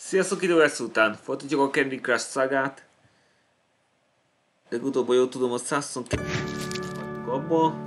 Sziasztok, idő lesz után. Folytatjuk a Candy Crush szágát. Legutóbb, ha jól tudom, a 122 abba.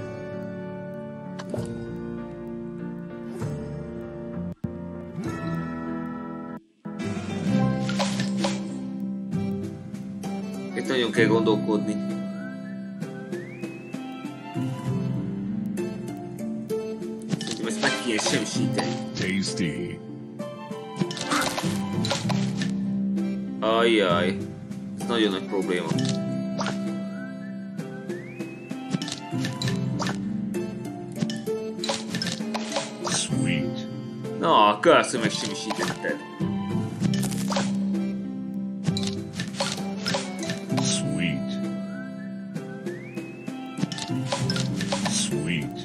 Itt nagyon kell gondolkodni. Szerintem ezt meg kéne semmisíteni. Tasty. Ajjaj, ez nagyon nagy probléma. Sweet. Na, köszönöm, megsemmisítetted. Sweet. Sweet.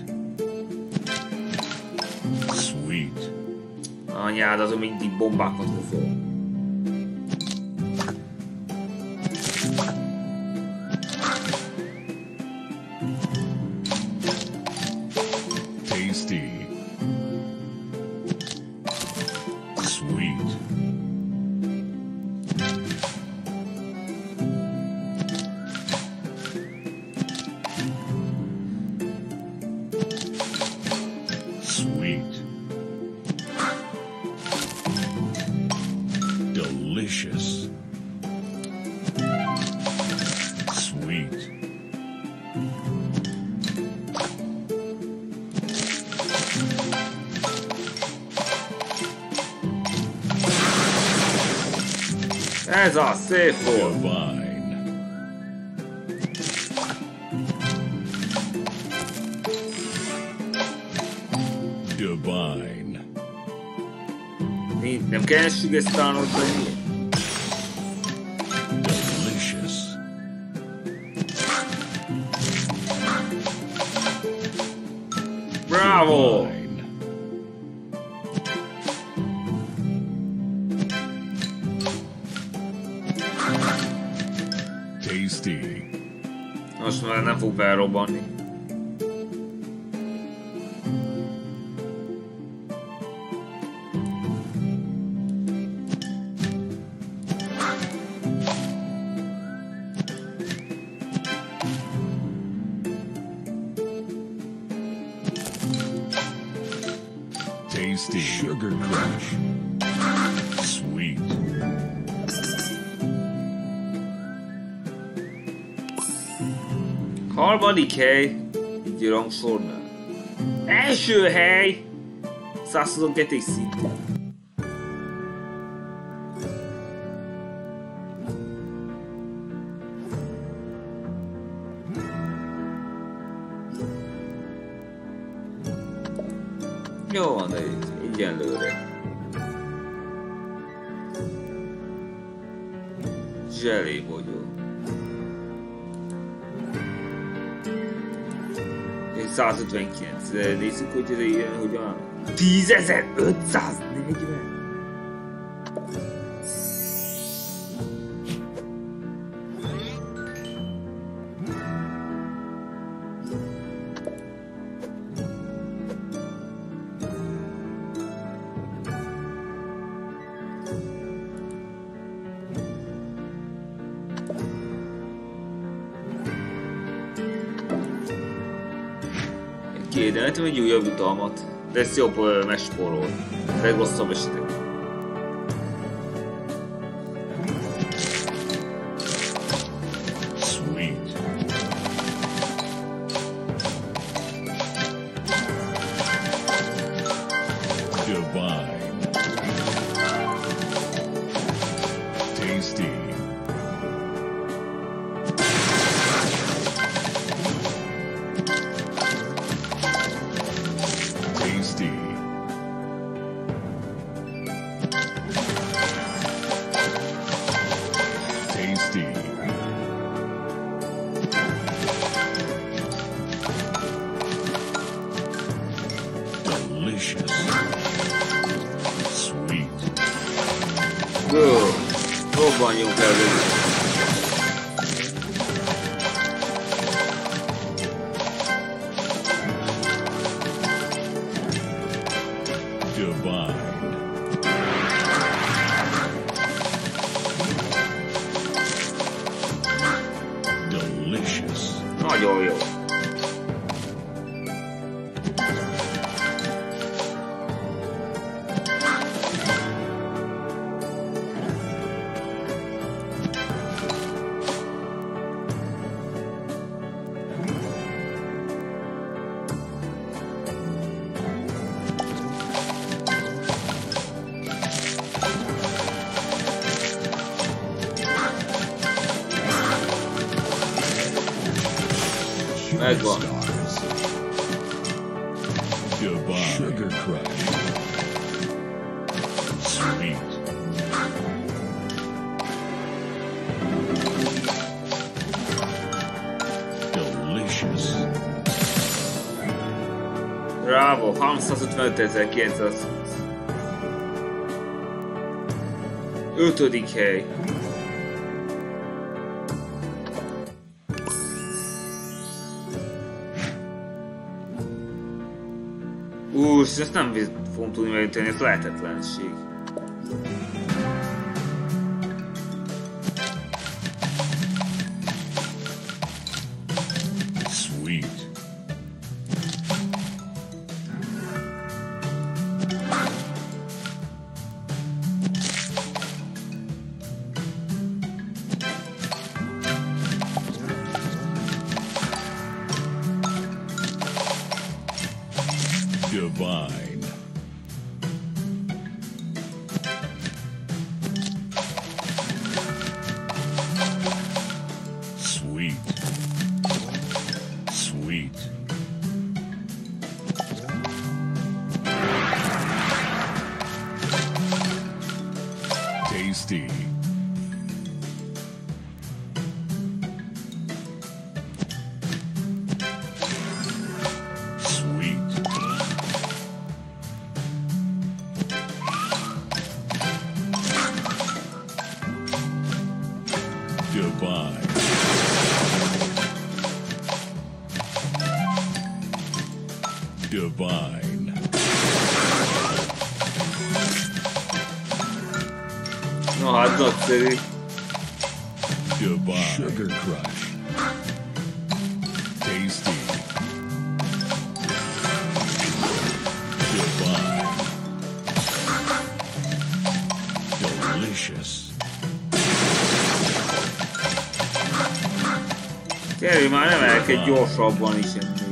Sweet. Anyád, azon mindig bombákat hozol. Tasty. Sweet. Sweet. Delicious. Sweet. Ez az, szép volt. Divine. Divine. Nem kell sügesztálnod, vagy mi? Delicious. Bravo! Divine. Tasty. Most már nem fog felrobbanni. Tasty. Sugar Crush. Sweet. Harmadik hely. Így rangsornál. Első hely. 122 szintű. Jó van, de egyenlőre. Zselé vagyok. 159, nézzük, hogy ez ilyen, hogyan. 10.540! Kérdemetem egy újabb jutalmat, de ezt jobb megspórol. Legrosszabb esetek. Sweet. Divine. Tasty. Tasty. Tasty. Delicious. Sweet. Good. Robbanjunk elő. Divine. nagyon jó. Megvan. Divine. Sugar Crush. Sweet. Delicious. Bravo, 355.920. 5. hely. Ezt nem fogom tudni megüteni, ez lehetetlenség. Sweet. Divine. Sweet. Sweet. Tasty. Divine. Divine. No, hát nagyszerű. Divine. Sugar Crush. Tasty. Divine. Delicious. Kerülj már, nem elkezd gyorsabban is enni.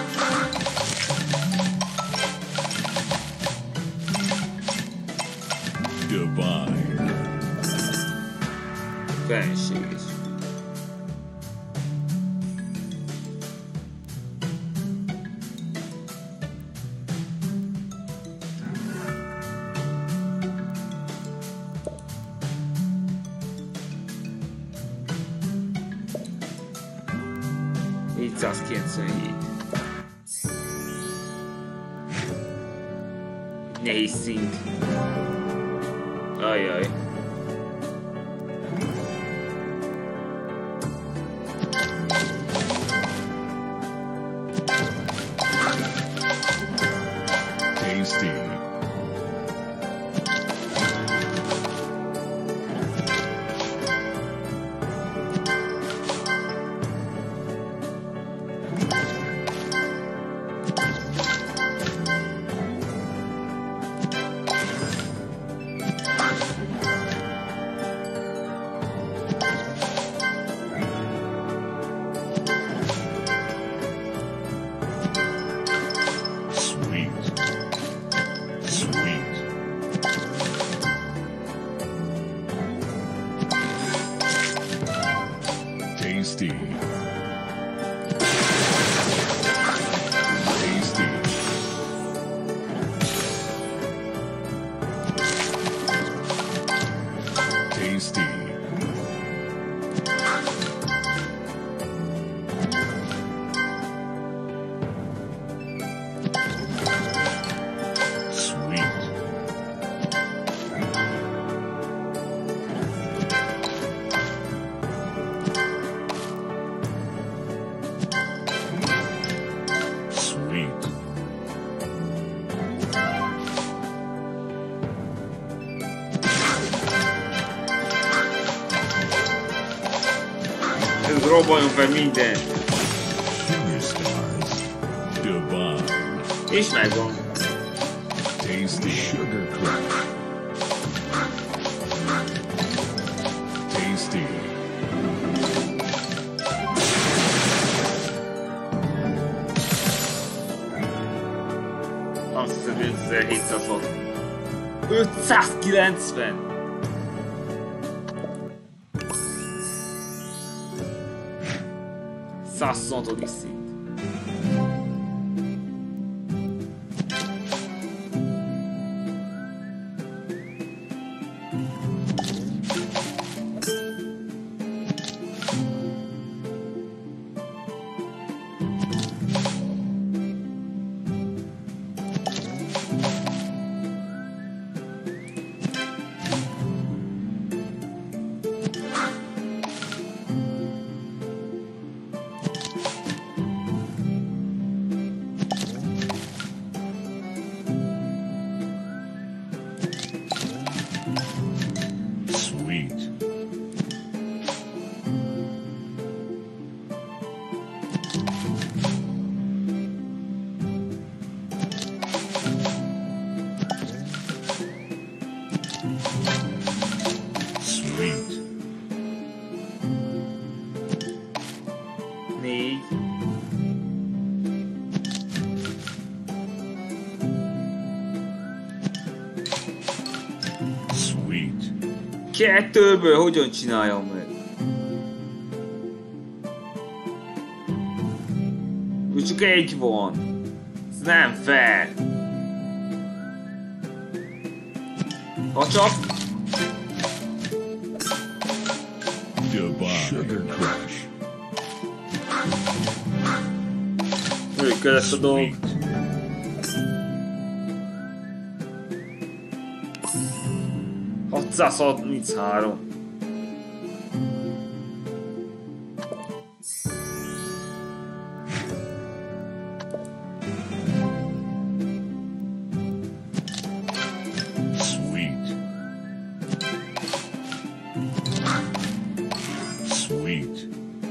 Divine. Fenséges. Nehéz szint. Ajaj. Tasty. Tasty. Tasty. Tasty. Sweet. Ez robbanjon fel mindent! És megvan. Tasty. Sugar Crush. Tasty. Azt hiszem 5706. 590! Százszontodik szint. Kettőből hogyan csináljam meg? Úgy csak egy van. Ez nem fair. Ha csak... Sugar Crush. Működött a dolg. 633. Sweet.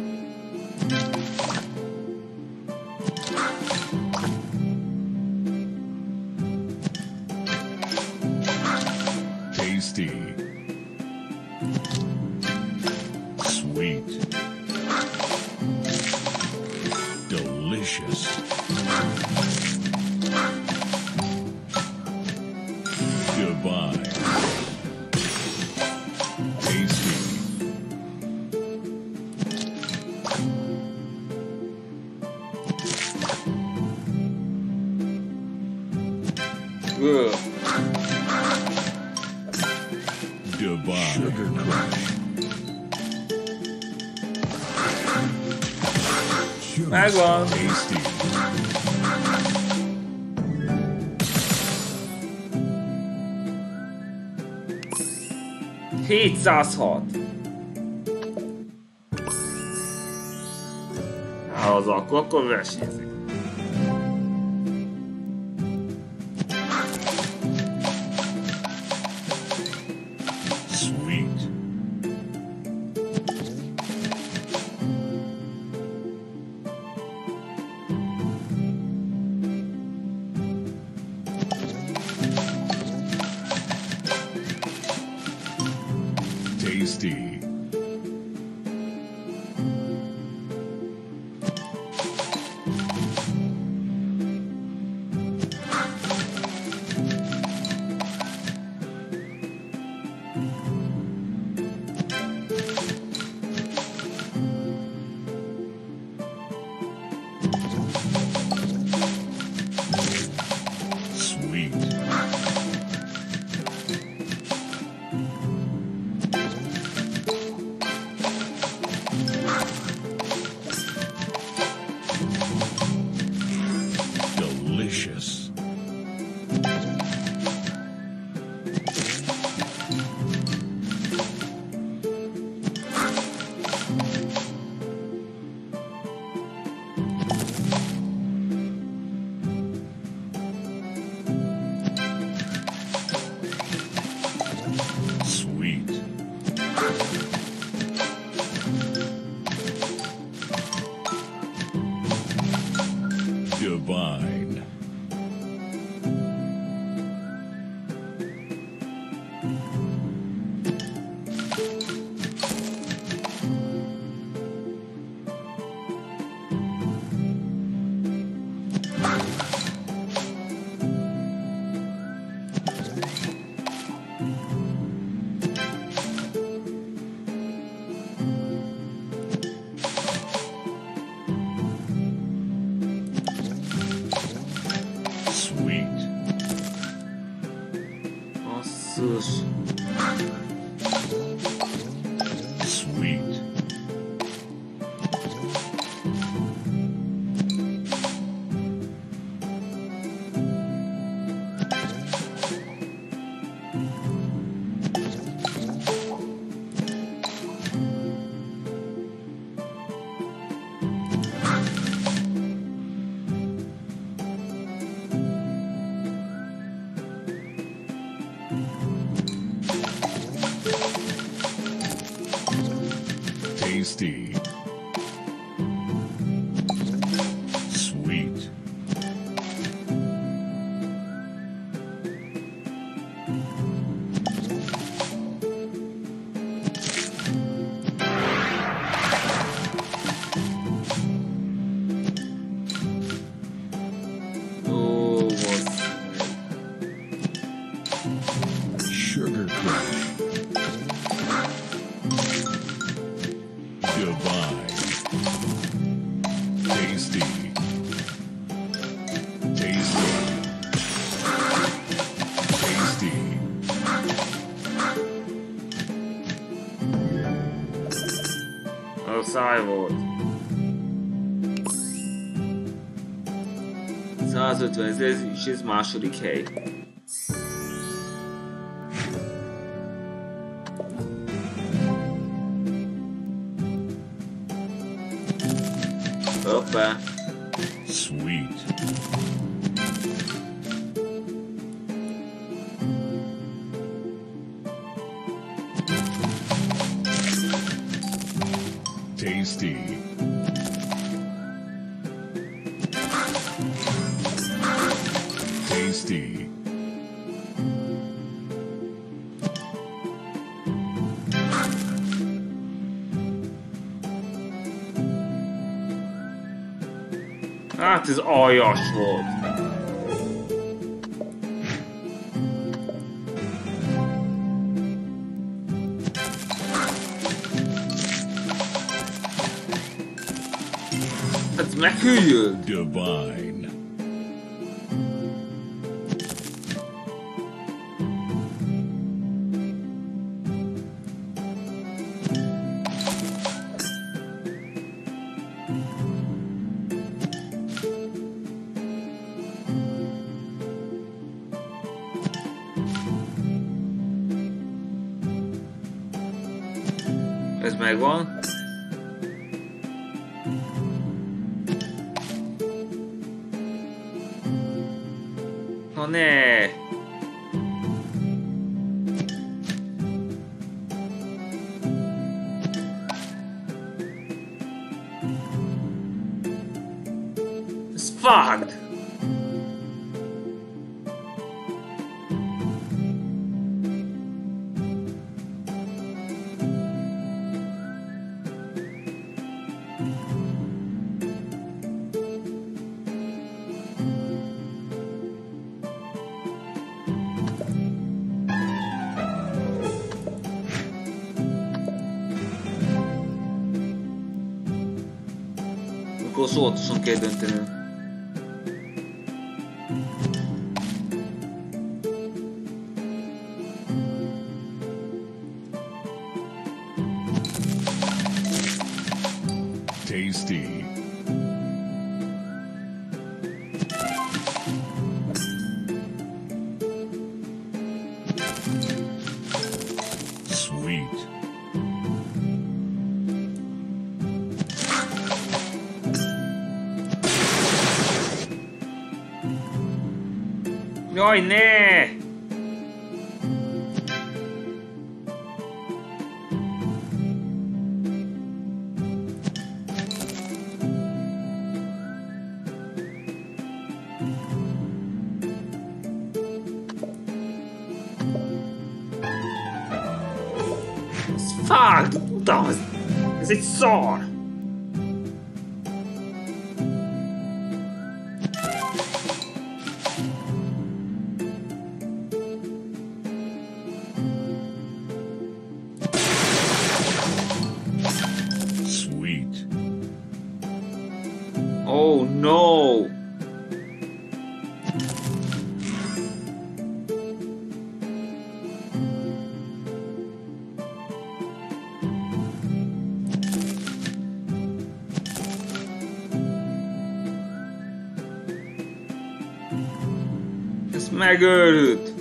Tasty. Sweet. Delicious. Divine. Tasty. Good. Divine. Sugar Crush. Megvan. Tasty. ...706. Az akkor versenyezik. Sweet. Tasty. Sweet. Delicious. Sweet. Divine. Csodálatos. Sweet. Tasty. Sweet. Ó, basszus. Sugar Crush. Divine. Tasty. Tasty. Tasty. A száj volt. 150 ezer, és ez második hely. Hoppá. Sweet. Tasty. Tasty. Hát ez aljas volt. Hát meghűljön. Divine. Ez megvan. Ha ne! Ez fucked! Akkor szóvatosan kell döntenünk. Tasty. Sweet. Jaj, ne! Fuck! Utána ez egy szar! Sweet. Oh no! Ez megőrült!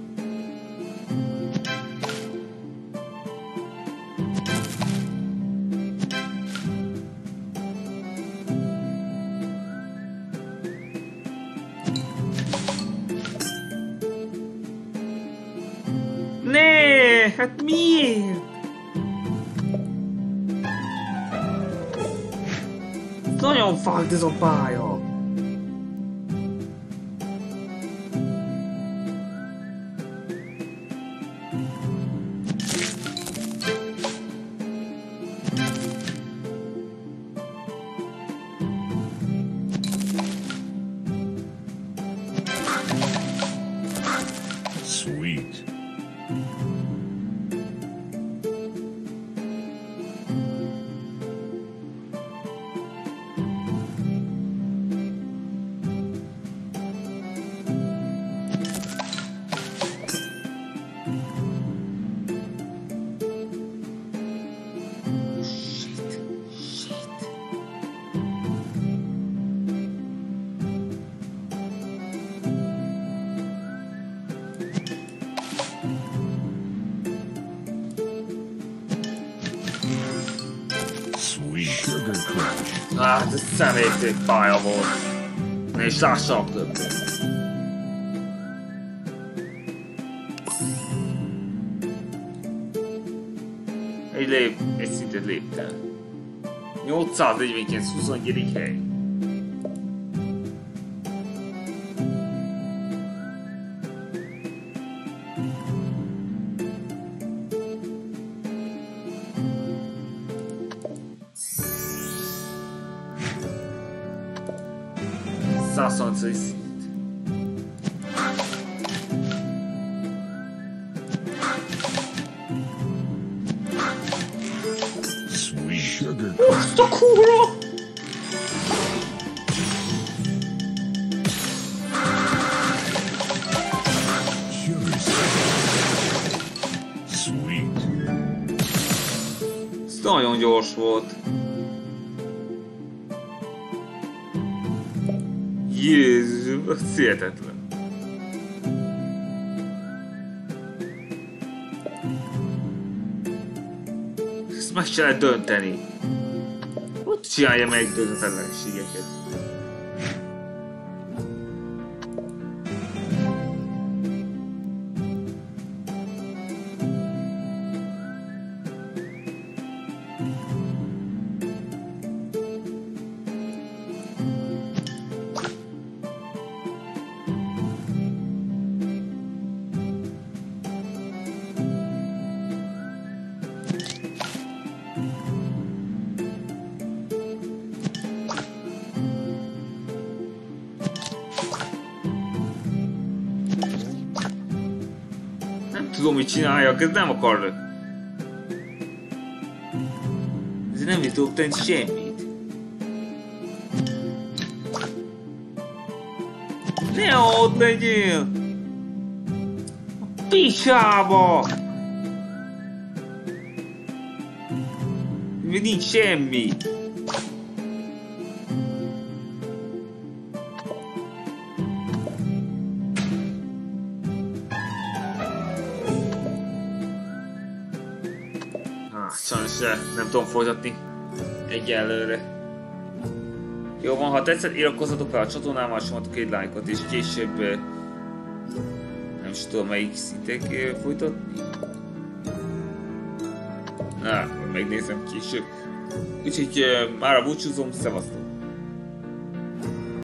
Ne, hát miért? Nagyon fájt ez a pálya. Sweet. Sweet. Sugar Crush. Hát ez szemétték pálya volt. Ne is lássak többet. Egy szintet léptem. 849, 21. hely. Százszonszai szint. Sweet. Sugar Crush. Azt a kurva! Sugar Sweet. Ez nagyon gyors volt. Jézus, ez hihetetlen. Ezt meg se lehet dönteni. Ott csinálja meg döntetlenségeket. Nem tudom, mit csináljak, ez nem akar. Ez nem is tudok tenni semmit. Ne ott legyél! A picsába! Még nincs semmi. Sajnos nem tudom folytatni egyelőre. Jó van, ha tetszett, iratkozzatok fel a csatornámmal, somatok egy lájkot, és később nem is tudom melyik szintek folytatni. Na, megnézem később. Úgyhogy mára búcsúzom, szevasztok!